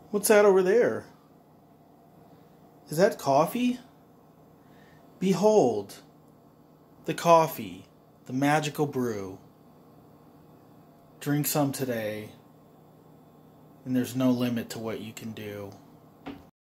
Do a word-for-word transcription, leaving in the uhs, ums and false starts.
What's that over there? Is that coffee? Behold, the coffee, the magical brew. Drink some today, and there's no limit to what you can do.